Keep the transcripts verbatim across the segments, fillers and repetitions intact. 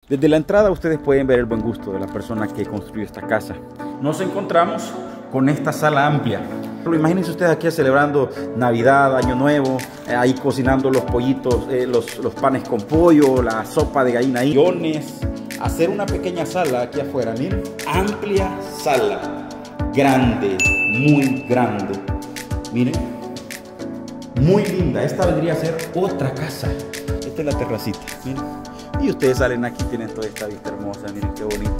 Desde la entrada ustedes pueden ver el buen gusto de la persona que construyó esta casa. Nos encontramos con esta sala amplia. Imagínense ustedes aquí celebrando Navidad, Año Nuevo, eh, ahí cocinando los pollitos, eh, los, los panes con pollo, la sopa de gallina ahí. Hacer una pequeña sala aquí afuera, miren, amplia sala, grande, muy grande, miren, muy linda. Esta vendría a ser otra casa. Esta es la terracita, miren. Y ustedes salen aquí, tienen toda esta vista hermosa, miren qué bonito.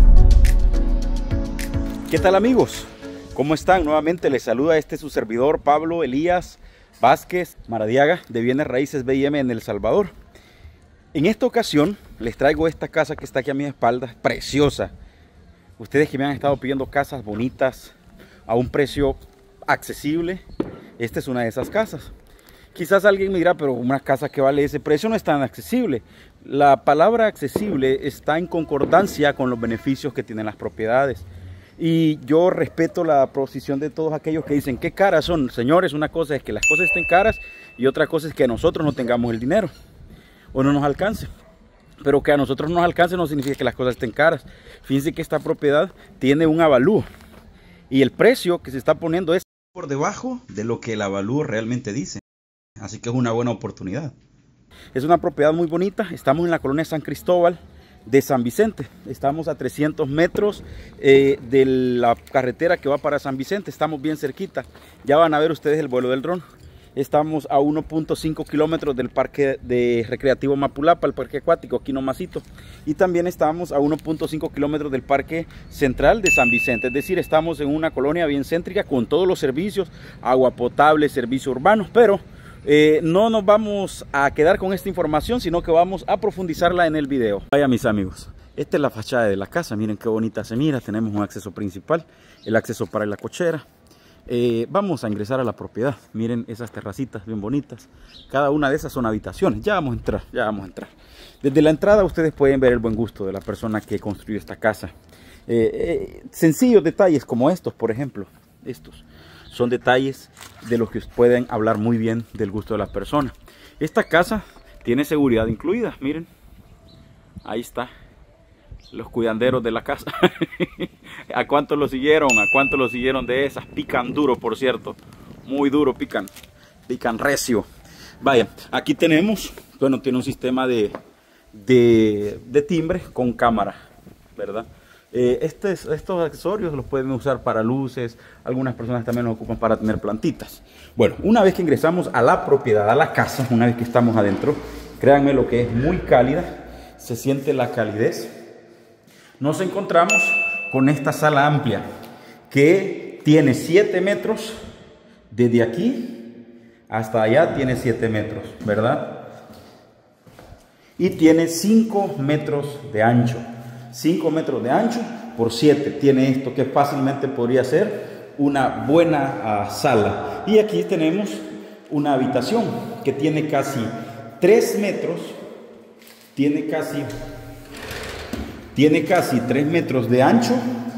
¿Qué tal, amigos? ¿Cómo están? Nuevamente les saluda este su servidor Pablo Elías Vázquez Maradiaga de Bienes Raíces B I M en El Salvador. En esta ocasión les traigo esta casa que está aquí a mi espalda, preciosa. Ustedes que me han estado pidiendo casas bonitas a un precio accesible, esta es una de esas casas. Quizás alguien me dirá, pero una casa que vale ese precio no es tan accesible. La palabra accesible está en concordancia con los beneficios que tienen las propiedades. Y yo respeto la posición de todos aquellos que dicen, ¿qué caras son? Señores, una cosa es que las cosas estén caras y otra cosa es que nosotros no tengamos el dinero o no nos alcance. Pero que a nosotros nos alcance no significa que las cosas estén caras. Fíjense que esta propiedad tiene un avalúo y el precio que se está poniendo es por debajo de lo que el avalúo realmente dice. Así que es una buena oportunidad. Es una propiedad muy bonita. Estamos en la colonia San Cristóbal de San Vicente. Estamos a trescientos metros eh, de la carretera que va para San Vicente. Estamos bien cerquita. Ya van a ver ustedes el vuelo del dron. Estamos a uno punto cinco kilómetros del parque de recreativo Mapulapa, el parque acuático aquí nomasito. Y también estamos a uno punto cinco kilómetros del parque central de San Vicente. Es decir, estamos en una colonia bien céntrica con todos los servicios, agua potable, servicios urbanos. Pero eh, no nos vamos a quedar con esta información, sino que vamos a profundizarla en el video. Vaya, mis amigos, esta es la fachada de la casa. Miren qué bonita se mira. Tenemos un acceso principal, el acceso para la cochera. Eh, vamos a ingresar a la propiedad. Miren esas terracitas bien bonitas. Cada una de esas son habitaciones. Ya vamos a entrar, ya vamos a entrar. Desde la entrada ustedes pueden ver el buen gusto de la persona que construyó esta casa. Eh, eh, sencillos detalles como estos, por ejemplo. Estos son detalles de los que pueden hablar muy bien del gusto de la persona. Esta casa tiene seguridad incluida. Miren, ahí está. Los cuidanderos de la casa. ¿A cuánto lo siguieron? ¿A cuánto lo siguieron de esas? Pican duro, por cierto. Muy duro pican. Pican recio. Vaya, aquí tenemos, bueno, tiene un sistema de, de, de timbre con cámara, ¿verdad? Eh, estos, estos accesorios los pueden usar para luces. Algunas personas también los ocupan para tener plantitas. Bueno, una vez que ingresamos a la propiedad, a la casa, una vez que estamos adentro, créanme lo que es muy cálida. Se siente la calidez. Nos encontramos con esta sala amplia que tiene siete metros. Desde aquí hasta allá tiene siete metros, ¿verdad? Y tiene cinco metros de ancho. cinco metros de ancho por siete. Tiene esto que fácilmente podría ser una buena uh, sala. Y aquí tenemos una habitación que tiene casi tres metros. Tiene casi... Tiene casi tres metros de ancho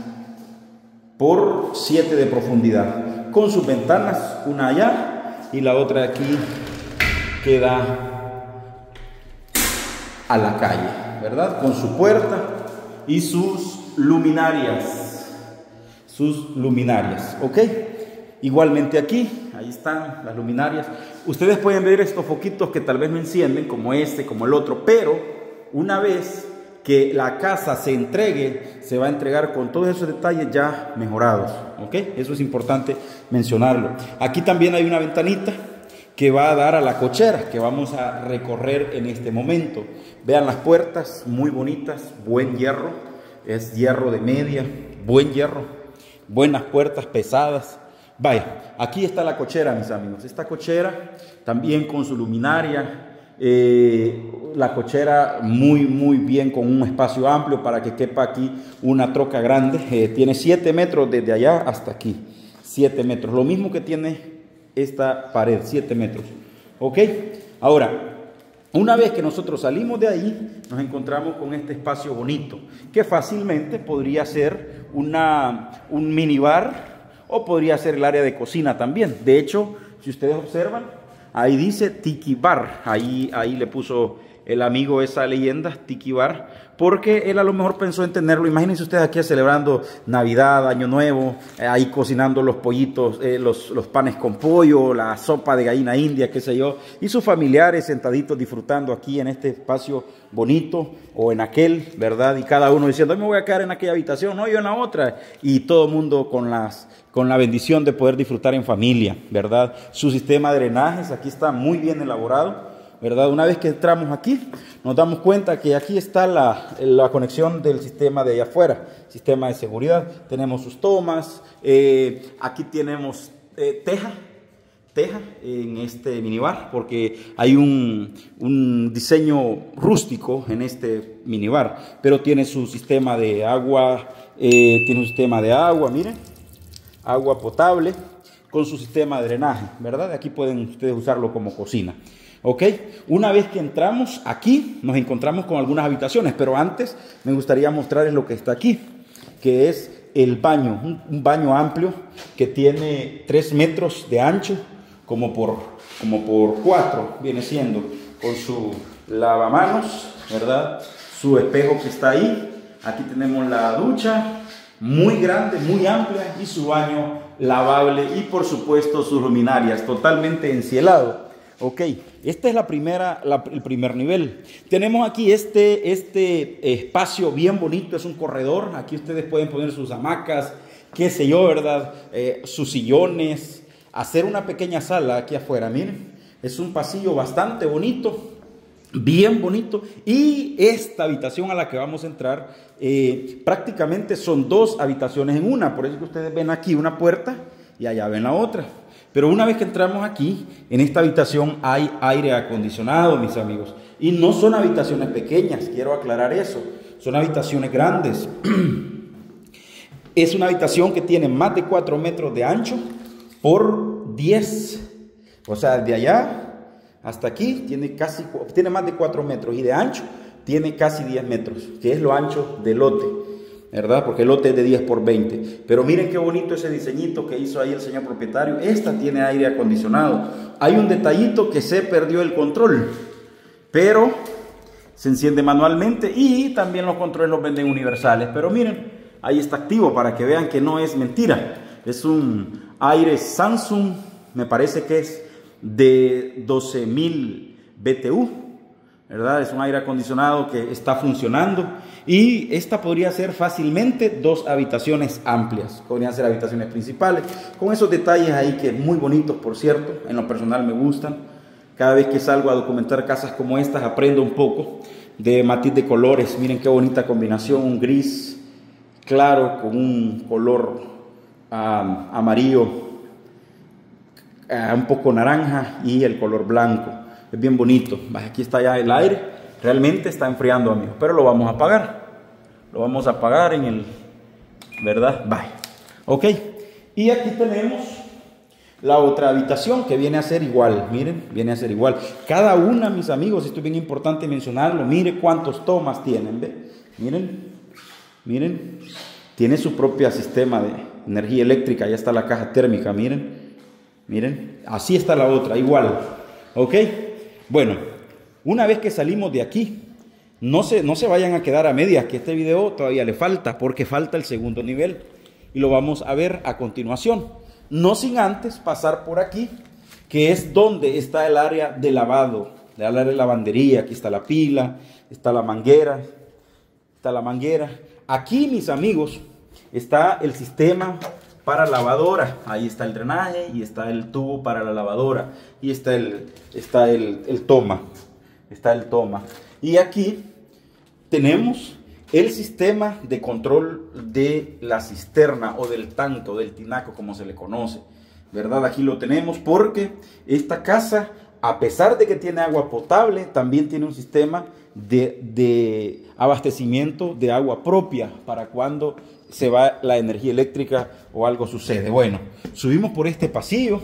por siete de profundidad. Con sus ventanas, una allá y la otra aquí que da a la calle, ¿verdad? Con su puerta y sus luminarias. Sus luminarias, ¿ok? Igualmente aquí, ahí están las luminarias. Ustedes pueden ver estos foquitos que tal vez no encienden, como este, como el otro, pero una vez que la casa se entregue, se va a entregar con todos esos detalles ya mejorados, ¿ok? Eso es importante mencionarlo. Aquí también hay una ventanita que va a dar a la cochera que vamos a recorrer en este momento. Vean las puertas, muy bonitas, buen hierro, es hierro de media, buen hierro, buenas puertas pesadas. Vaya, aquí está la cochera, mis amigos. Esta cochera también con su luminaria. Eh, la cochera muy muy bien, con un espacio amplio para que quepa aquí una troca grande. Eh, tiene siete metros desde allá hasta aquí, siete metros, lo mismo que tiene esta pared, siete metros, ok. Ahora, una vez que nosotros salimos de ahí, nos encontramos con este espacio bonito que fácilmente podría ser una, un minibar o podría ser el área de cocina también. De hecho, si ustedes observan, ahí dice Tiki Bar, ahí, ahí le puso el amigo esa leyenda, Tiki Bar, porque él a lo mejor pensó en tenerlo. Imagínense ustedes aquí celebrando Navidad, Año Nuevo, eh, ahí cocinando los pollitos, eh, los, los panes con pollo, la sopa de gallina india, qué sé yo, y sus familiares sentaditos disfrutando aquí en este espacio bonito o en aquel, ¿verdad? Y cada uno diciendo, me voy a quedar en aquella habitación, no, yo en la otra, y todo el mundo con las... con la bendición de poder disfrutar en familia, ¿verdad? Su sistema de drenajes aquí está muy bien elaborado, ¿verdad? Una vez que entramos aquí, nos damos cuenta que aquí está la, la conexión del sistema de allá afuera, sistema de seguridad. Tenemos sus tomas, eh, aquí tenemos eh, teja, teja en este minibar, porque hay un, un diseño rústico en este minibar, pero tiene su sistema de agua, eh, tiene un sistema de agua, miren, agua potable con su sistema de drenaje, ¿verdad? Aquí pueden ustedes usarlo como cocina. ¿Ok? Una vez que entramos aquí, nos encontramos con algunas habitaciones, pero antes me gustaría mostrarles lo que está aquí, que es el baño, un, un baño amplio que tiene tres metros de ancho, como por, como por cuatro, viene siendo, con su lavamanos, ¿verdad? Su espejo que está ahí, aquí tenemos la ducha, muy grande, muy amplia, y su baño lavable, y por supuesto sus luminarias, totalmente encielado. Ok, esta es la primera, la, el primer nivel. Tenemos aquí este, este espacio bien bonito, es un corredor. Aquí ustedes pueden poner sus hamacas, qué sé yo, ¿verdad? Eh, sus sillones, hacer una pequeña sala aquí afuera. Miren, es un pasillo bastante bonito, bien bonito. Y esta habitación a la que vamos a entrar, eh, prácticamente son dos habitaciones en una. Por eso que ustedes ven aquí una puerta y allá ven la otra. Pero una vez que entramos aquí, en esta habitación hay aire acondicionado, mis amigos. Y no son habitaciones pequeñas, quiero aclarar eso. Son habitaciones grandes. Es una habitación que tiene más de cuatro metros de ancho por diez. O sea, de allá hasta aquí tiene, casi, tiene más de cuatro metros. Y de ancho tiene casi diez metros, que es lo ancho del lote, ¿verdad? Porque el lote es de diez por veinte. Pero miren qué bonito ese diseñito que hizo ahí el señor propietario. Esta tiene aire acondicionado. Hay un detallito que se perdió el control, pero se enciende manualmente, y también los controles los venden universales. Pero miren, ahí está activo para que vean que no es mentira. Es un aire Samsung, me parece que es de doce mil B T U, ¿verdad? Es un aire acondicionado que está funcionando, y esta podría ser fácilmente dos habitaciones amplias, podrían ser habitaciones principales, con esos detalles ahí que muy bonitos, por cierto, en lo personal me gustan. Cada vez que salgo a documentar casas como estas, aprendo un poco de matiz de colores. Miren qué bonita combinación, un gris claro con un color um, amarillo, uh, un poco naranja, y el color blanco. Es bien bonito. Aquí está ya el aire, realmente está enfriando, amigos, pero lo vamos a apagar. Lo vamos a apagar en el, ¿verdad? Bye. Ok, y aquí tenemos la otra habitación que viene a ser igual. Miren, viene a ser igual. Cada una, mis amigos, esto es bien importante mencionarlo. Mire cuántos tomas tienen, ¿ve? Miren, miren, tiene su propio sistema de energía eléctrica. Ya está la caja térmica, miren, miren, así está la otra, igual. Ok. Bueno, una vez que salimos de aquí, no se, no se vayan a quedar a medias, que este video todavía le falta, porque falta el segundo nivel, y lo vamos a ver a continuación. No sin antes pasar por aquí, que es donde está el área de lavado, el área de lavandería. Aquí está la pila, está la manguera, está la manguera. Aquí, mis amigos, está el sistema para lavadora. Ahí está el drenaje y está el tubo para la lavadora, y está el, está el, el toma, está el toma. Y aquí tenemos el sistema de control de la cisterna, o del tanque, o del tinaco, como se le conoce, ¿verdad? Aquí lo tenemos, porque esta casa, a pesar de que tiene agua potable, también tiene un sistema de, de abastecimiento de agua propia para cuando se va la energía eléctrica o algo sucede. Bueno, subimos por este pasillo,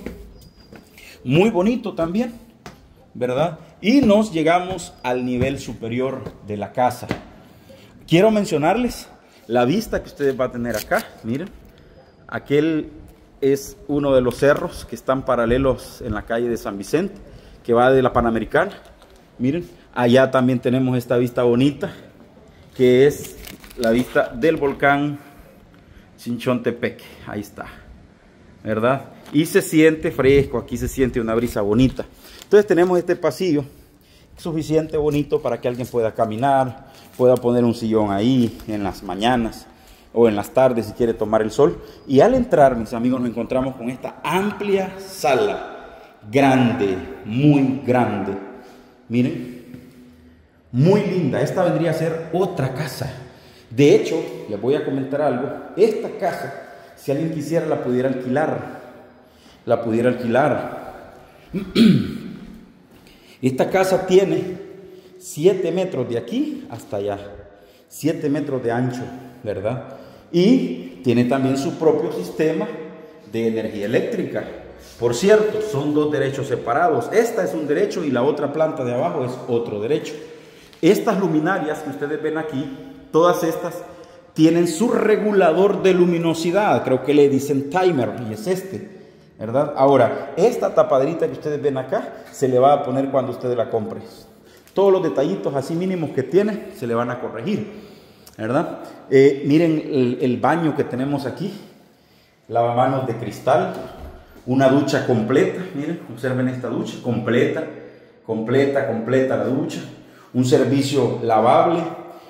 muy bonito también, ¿verdad? Y nos llegamos al nivel superior de la casa. Quiero mencionarles la vista que ustedes van a tener acá. Miren, aquel es uno de los cerros que están paralelos en la calle de San Vicente, que va de la Panamericana. Miren, Allá también tenemos esta vista bonita, que es la vista del volcán Chinchontepeque. Ahí está, ¿verdad? Y se siente fresco, aquí se siente una brisa bonita. Entonces tenemos este pasillo suficiente bonito para que alguien pueda caminar, pueda poner un sillón ahí en las mañanas o en las tardes si quiere tomar el sol. Y al entrar, mis amigos, nos encontramos con esta amplia sala, grande, muy grande. Miren, muy linda. Esta vendría a ser otra casa. De hecho, les voy a comentar algo. Esta casa, si alguien quisiera, la pudiera alquilar. La pudiera alquilar. Esta casa tiene siete metros de aquí hasta allá. siete metros de ancho, ¿verdad? Y tiene también su propio sistema de energía eléctrica. Por cierto, son dos derechos separados. Esta es un derecho y la otra planta de abajo es otro derecho. Estas luminarias que ustedes ven aquí, todas estas tienen su regulador de luminosidad. Creo que le dicen timer y es este, ¿verdad? Ahora, esta tapadrita que ustedes ven acá se le va a poner cuando ustedes la compren. Todos los detallitos así mínimos que tiene se le van a corregir, ¿verdad? Eh, miren el, el baño que tenemos aquí, lavamanos de cristal, una ducha completa. Miren, observen esta ducha completa, completa, completa la ducha, un servicio lavable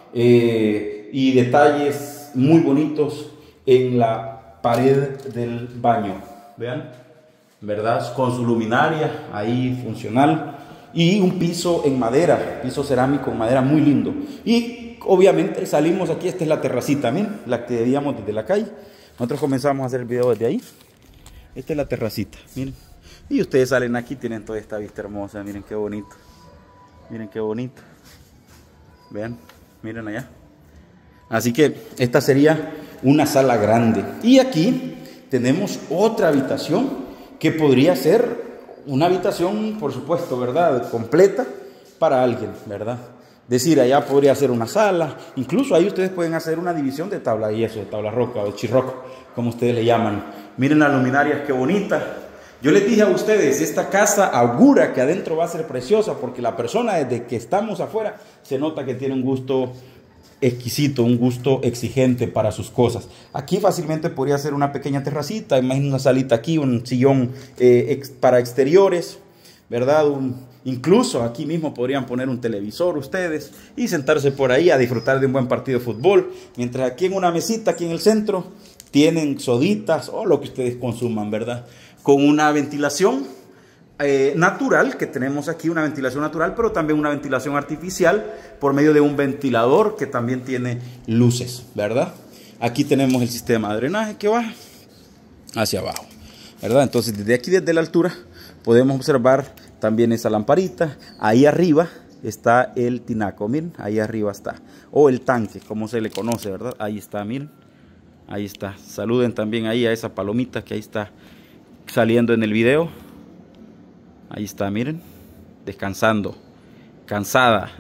eh, y detalles muy bonitos en la pared del baño. Vean, ¿verdad? Con su luminaria ahí funcional y un piso en madera, piso cerámico en madera muy lindo. Y obviamente salimos aquí, esta es la terracita, miren, la que veíamos desde la calle. Nosotros comenzamos a hacer el video desde ahí. Esta es la terracita, miren. Y ustedes salen aquí, tienen toda esta vista hermosa, miren qué bonito. Miren qué bonito. Vean, miren allá. Así que esta sería una sala grande. Y aquí tenemos otra habitación que podría ser una habitación, por supuesto, ¿verdad? Completa para alguien, ¿verdad? Decir, allá podría ser una sala. Incluso ahí ustedes pueden hacer una división de tabla y eso, de tabla roca o chirroco, como ustedes le llaman. Miren las luminarias, qué bonita. Yo les dije a ustedes, esta casa augura que adentro va a ser preciosa porque la persona desde que estamos afuera se nota que tiene un gusto exquisito, un gusto exigente para sus cosas. Aquí fácilmente podría ser una pequeña terracita, imaginen una salita aquí, un sillón eh, ex, para exteriores, ¿verdad? Un, incluso aquí mismo podrían poner un televisor ustedes y sentarse por ahí a disfrutar de un buen partido de fútbol, mientras aquí en una mesita, aquí en el centro, tienen soditas o lo que ustedes consuman, ¿verdad? Con una ventilación eh, natural, que tenemos aquí una ventilación natural, pero también una ventilación artificial por medio de un ventilador que también tiene luces, ¿verdad? Aquí tenemos el sistema de drenaje que va hacia abajo, ¿verdad? Entonces desde aquí, desde la altura, podemos observar también esa lamparita. Ahí arriba está el tinaco, miren, ahí arriba está, o el tanque, como se le conoce, ¿verdad? Ahí está, miren, ahí está. Saluden también ahí a esa palomita que ahí está saliendo en el video. Ahí está, miren, descansando, cansada.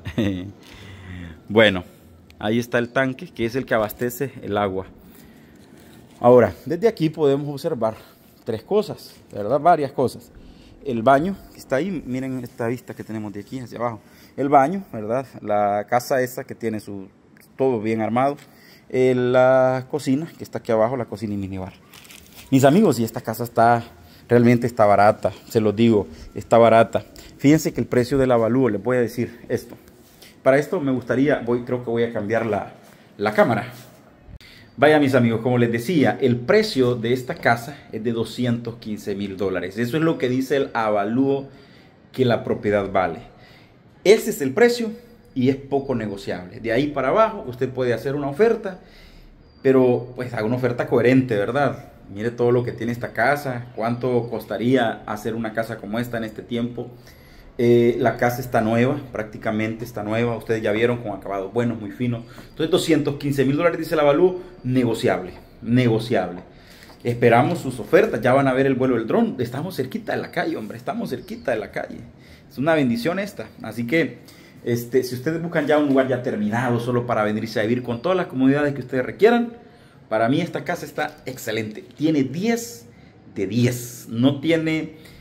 Bueno, ahí está el tanque, que es el que abastece el agua. Ahora, desde aquí podemos observar tres cosas, ¿verdad? Varias cosas. El baño, que está ahí, miren esta vista que tenemos de aquí hacia abajo. El baño, ¿verdad? La casa esa que tiene su todo bien armado. Eh, la cocina, que está aquí abajo, la cocina y minibar. Mis amigos, y esta casa está, realmente está barata, se los digo, está barata. Fíjense que el precio del avalúo, les voy a decir esto. Para esto me gustaría, voy, creo que voy a cambiar la, la cámara. Vaya, mis amigos, como les decía, el precio de esta casa es de doscientos quince mil dólares. Eso es lo que dice el avalúo que la propiedad vale. Ese es el precio y es poco negociable. De ahí para abajo usted puede hacer una oferta, pero pues haga una oferta coherente, ¿verdad? Mire todo lo que tiene esta casa, cuánto costaría hacer una casa como esta en este tiempo. Eh, la casa está nueva, prácticamente está nueva, ustedes ya vieron con acabados buenos, muy finos. Entonces doscientos quince mil dólares dice el avalúo, negociable, negociable. Esperamos sus ofertas, ya van a ver el vuelo del dron. Estamos cerquita de la calle, hombre, estamos cerquita de la calle. Es una bendición esta, así que este, si ustedes buscan ya un lugar ya terminado, solo para venirse a vivir con todas las comodidades que ustedes requieran, para mí esta casa está excelente. Tiene diez de diez, no tiene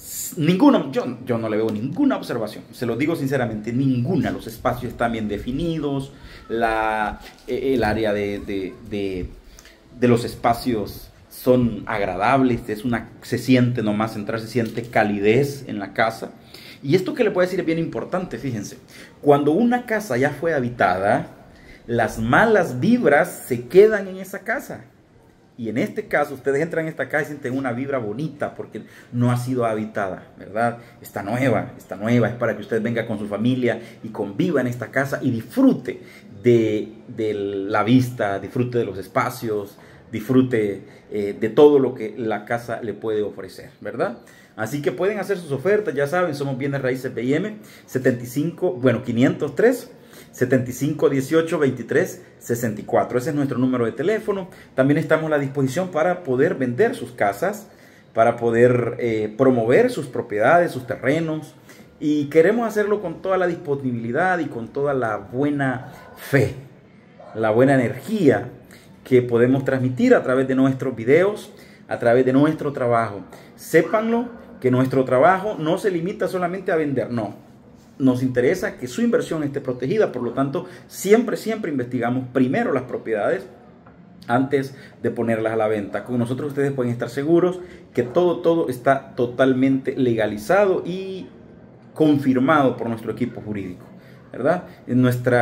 Ninguna, yo, yo no le veo ninguna observación, se lo digo sinceramente, ninguna. Los espacios están bien definidos, la, el área de, de, de, de los espacios son agradables, es una, se siente nomás entrar, se siente calidez en la casa. Y esto que le puedo decir es bien importante, fíjense, cuando una casa ya fue habitada, las malas vibras se quedan en esa casa. Y en este caso, ustedes entran en esta casa y sienten una vibra bonita porque no ha sido habitada, ¿verdad? Está nueva, está nueva, es para que usted venga con su familia y conviva en esta casa y disfrute de, de la vista, disfrute de los espacios, disfrute eh, de todo lo que la casa le puede ofrecer, ¿verdad? Así que pueden hacer sus ofertas, ya saben, somos Bienes Raíces B I M, setenta y cinco, bueno, quinientos tres, setenta y cinco, dieciocho, veintitrés, sesenta y cuatro. Ese es nuestro número de teléfono. También estamos a la disposición para poder vender sus casas, para poder eh, promover sus propiedades, sus terrenos. Y queremos hacerlo con toda la disponibilidad y con toda la buena fe, la buena energía que podemos transmitir a través de nuestros videos, a través de nuestro trabajo. Sépanlo, que nuestro trabajo no se limita solamente a vender, no. Nos interesa que su inversión esté protegida, por lo tanto, siempre, siempre investigamos primero las propiedades antes de ponerlas a la venta. Con nosotros ustedes pueden estar seguros que todo, todo está totalmente legalizado y confirmado por nuestro equipo jurídico, ¿verdad? En nuestro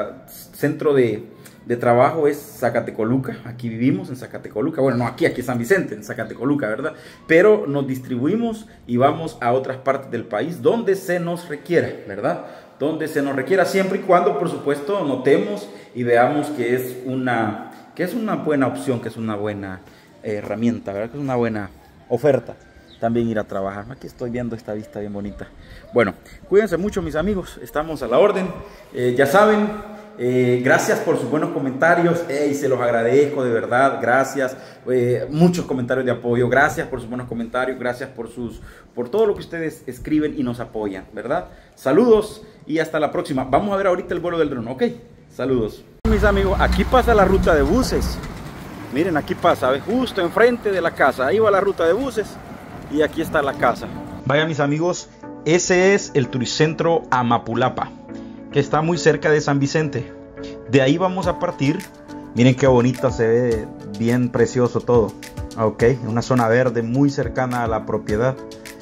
centro de, de trabajo es Zacatecoluca, aquí vivimos en Zacatecoluca, bueno, no aquí, aquí es San Vicente, en Zacatecoluca, ¿verdad? Pero nos distribuimos y vamos a otras partes del país donde se nos requiera, ¿verdad? Donde se nos requiera, siempre y cuando, por supuesto, notemos y veamos que es una, que es una buena opción, que es una buena eh, herramienta, ¿verdad? Que es una buena oferta. También ir a trabajar. Aquí estoy viendo esta vista bien bonita. Bueno, cuídense mucho, mis amigos, estamos a la orden. Eh, ya saben, eh, gracias por sus buenos comentarios. Hey, se los agradezco de verdad, gracias. Eh, muchos comentarios de apoyo, gracias por sus buenos comentarios, gracias por, sus, por todo lo que ustedes escriben y nos apoyan, ¿verdad? Saludos y hasta la próxima. Vamos a ver ahorita el vuelo del dron, ¿ok? Saludos. Mis amigos, aquí pasa la ruta de buses. Miren, aquí pasa, ¿ves? Justo enfrente de la casa. Ahí va la ruta de buses. Y aquí está la casa. Vaya, mis amigos, ese es el Turicentro Amapulapa, que está muy cerca de San Vicente. De ahí vamos a partir. Miren qué bonita se ve, bien precioso todo. Ok, una zona verde muy cercana a la propiedad.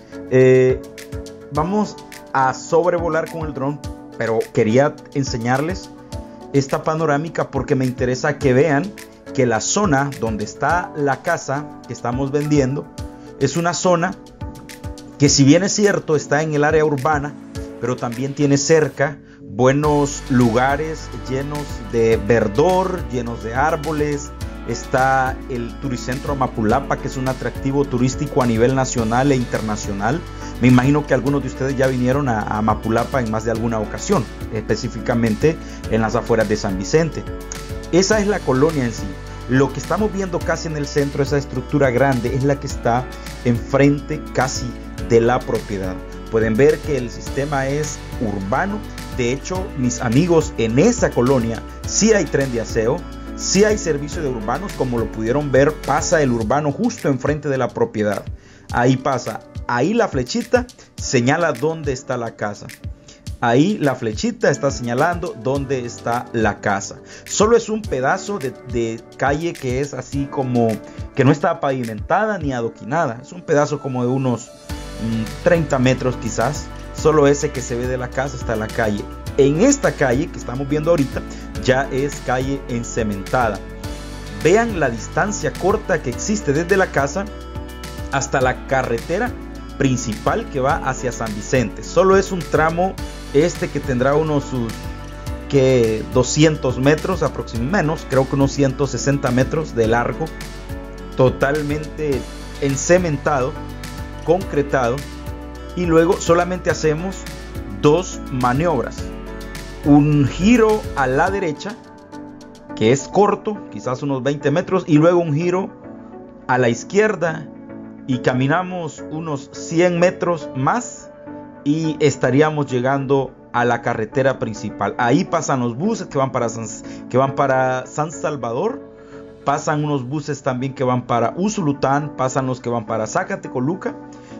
Eh, vamos a sobrevolar con el dron, pero quería enseñarles esta panorámica porque me interesa que vean que la zona donde está la casa que estamos vendiendo es una zona que, si bien es cierto, está en el área urbana, pero también tiene cerca buenos lugares llenos de verdor, llenos de árboles. Está el Turicentro Amapulapa, que es un atractivo turístico a nivel nacional e internacional. Me imagino que algunos de ustedes ya vinieron a, a Amapulapa en más de alguna ocasión, específicamente en las afueras de San Vicente. Esa es la colonia en sí. Lo que estamos viendo casi en el centro, esa estructura grande, es la que está enfrente casi de la propiedad. Pueden ver que el sistema es urbano. De hecho, mis amigos, en esa colonia sí hay tren de aseo, sí hay servicio de urbanos. Como lo pudieron ver, pasa el urbano justo enfrente de la propiedad. Ahí pasa, ahí la flechita señala dónde está la casa. Ahí la flechita está señalando dónde está la casa. Solo es un pedazo de, de calle que es así como que no está pavimentada ni adoquinada. Es un pedazo como de unos mmm, treinta metros quizás. Solo ese que se ve de la casa está la calle. En esta calle que estamos viendo ahorita ya es calle encementada. Vean la distancia corta que existe desde la casa hasta la carretera principal que va hacia San Vicente. Solo es un tramo este que tendrá unos sus, que doscientos metros aproximadamente, menos, creo que unos ciento sesenta metros de largo, totalmente encementado, concretado. Y luego solamente hacemos dos maniobras: un giro a la derecha, que es corto, quizás unos veinte metros, y luego un giro a la izquierda, y caminamos unos cien metros más y estaríamos llegando a la carretera principal. Ahí pasan los buses que van para San, que van para San Salvador, pasan unos buses también que van para Usulután, pasan los que van para Zacatecoluca,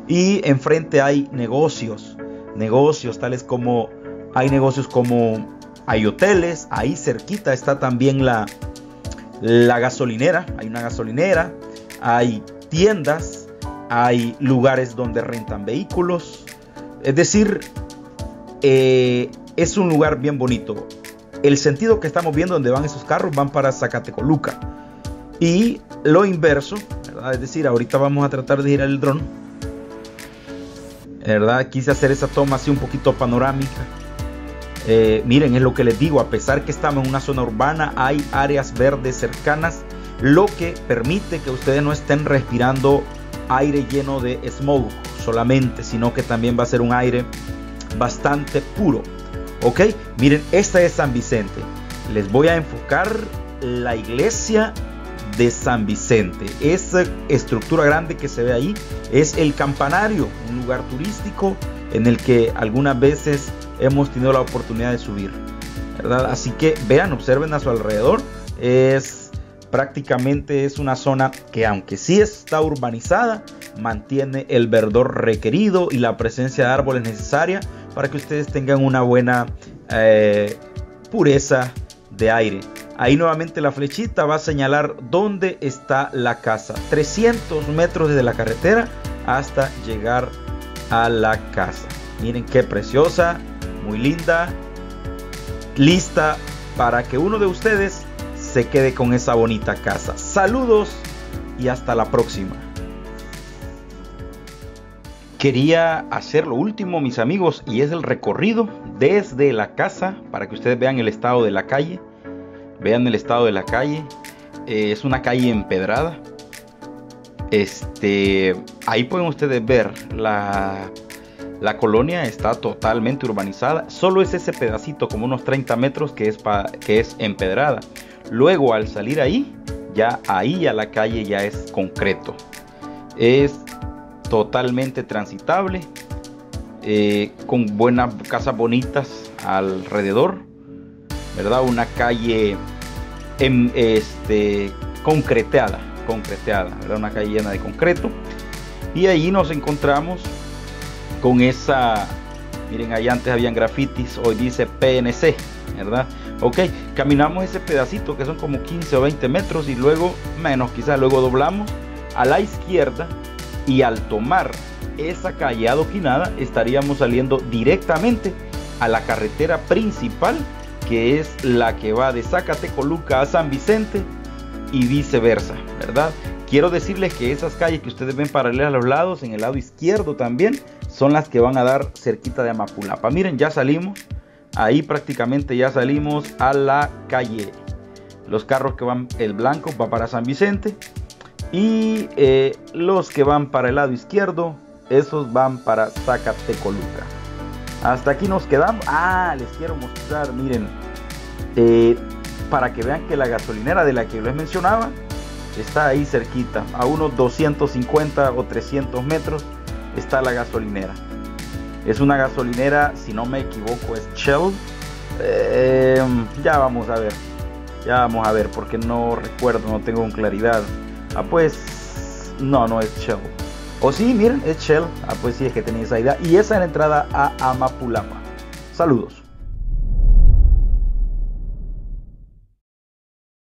Y enfrente hay negocios, negocios tales como, hay negocios como, hay hoteles, ahí cerquita está también la, la gasolinera, hay una gasolinera, hay tiendas, hay lugares donde rentan vehículos, es decir, eh, es un lugar bien bonito. El sentido que estamos viendo donde van esos carros van para Zacatecoluca. Y lo inverso, ¿verdad? Es decir, ahorita vamos a tratar de girar el dron, ¿verdad? Quise hacer esa toma así un poquito panorámica. Eh, miren, es lo que les digo, a pesar que estamos en una zona urbana, hay áreas verdes cercanas, lo que permite que ustedes no estén respirando aire lleno de smog solamente, sino que también va a ser un aire bastante puro. Ok, miren, esta es San Vicente. Les voy a enfocar la iglesia de San Vicente. Esa estructura grande que se ve ahí es el campanario, un lugar turístico en el que algunas veces hemos tenido la oportunidad de subir, ¿verdad? Así que vean, observen a su alrededor. Es prácticamente es una zona que, aunque sí está urbanizada, mantiene el verdor requerido y la presencia de árboles necesaria para que ustedes tengan una buena eh, pureza de aire. Ahí nuevamente la flechita va a señalar dónde está la casa. trescientos metros desde la carretera hasta llegar a la casa. Miren qué preciosa, muy linda, lista para que uno de ustedes se quede con esa bonita casa. Saludos y hasta la próxima. Quería hacer lo último, mis amigos, y es el recorrido desde la casa para que ustedes vean el estado de la calle. Vean el estado de la calle. Eh, es una calle empedrada. Este, ahí pueden ustedes ver la, la colonia está totalmente urbanizada. Solo es ese pedacito, como unos treinta metros, que es, pa, que es empedrada. Luego, al salir ahí, ya ahí a la calle ya es concreto. Es totalmente transitable, eh, con buenas casas bonitas alrededor, ¿verdad? Una calle en, este, concreteada, concreteada, ¿verdad? Una calle llena de concreto. Y ahí nos encontramos con esa, miren, ahí antes habían grafitis, hoy dice P N C, ¿verdad? Ok, caminamos ese pedacito que son como quince o veinte metros y luego, menos quizás, luego doblamos a la izquierda. Y al tomar esa calle adoquinada estaríamos saliendo directamente a la carretera principal, que es la que va de Zacatecoluca a San Vicente y viceversa, ¿verdad? Quiero decirles que esas calles que ustedes ven paralelas a los lados, en el lado izquierdo también, son las que van a dar cerquita de Amapulapa. Miren, ya salimos, ahí prácticamente ya salimos a la calle. Los carros que van, el blanco va para San Vicente. Y eh, los que van para el lado izquierdo, esos van para Zacatecoluca. Hasta aquí nos quedamos. Ah, les quiero mostrar, miren, eh, para que vean que la gasolinera de la que les mencionaba está ahí cerquita, a unos doscientos cincuenta o trescientos metros está la gasolinera. Es una gasolinera, si no me equivoco, es Shell. Eh, ya vamos a ver, ya vamos a ver, porque no recuerdo, no tengo con claridad. Ah, pues no, no es Shell. O sí, miren, es Shell. Ah, pues sí, es que tenía esa idea. Y esa es la entrada a Amapulapa. Saludos.